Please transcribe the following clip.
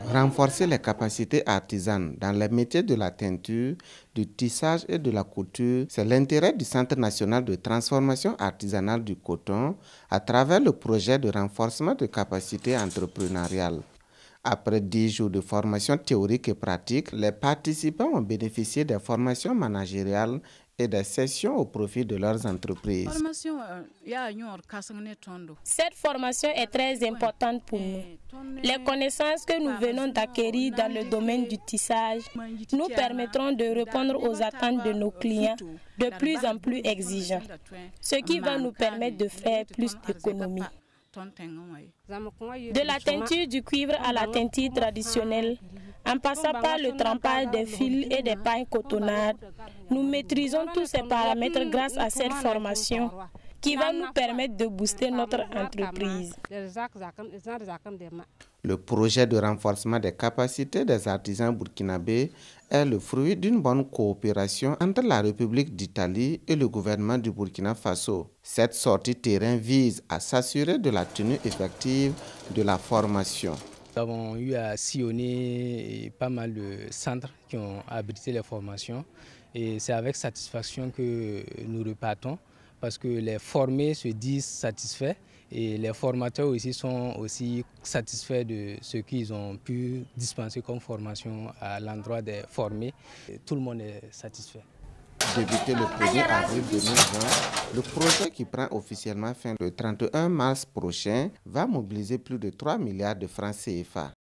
Renforcer les capacités artisanes dans les métiers de la teinture, du tissage et de la couture, c'est l'intérêt du Centre national de transformation artisanale du coton à travers le projet de renforcement de capacités entrepreneuriales. Après 10 jours de formation théorique et pratique, les participants ont bénéficié des formations managériales et des sessions au profit de leurs entreprises. Cette formation est très importante pour nous. Les connaissances que nous venons d'acquérir dans le domaine du tissage nous permettront de répondre aux attentes de nos clients de plus en plus exigeants, ce qui va nous permettre de faire plus d'économies. De la teinture du cuivre à la teinture traditionnelle, en passant par le trempage des fils et des pailles cotonnades, nous maîtrisons tous ces paramètres grâce à cette formation qui va nous permettre de booster notre entreprise. Le projet de renforcement des capacités des artisans burkinabés est le fruit d'une bonne coopération entre la République d'Italie et le gouvernement du Burkina Faso. Cette sortie terrain vise à s'assurer de la tenue effective de la formation. Nous avons eu à sillonner pas mal de centres qui ont abrité les formations et c'est avec satisfaction que nous repartons parce que les formés se disent satisfaits et les formateurs aussi sont aussi satisfaits de ce qu'ils ont pu dispenser comme formation à l'endroit des formés. Et tout le monde est satisfait. Débuté le 1er avril 2020, le projet qui prend officiellement fin le 31 mars prochain va mobiliser plus de 3 milliards de francs CFA.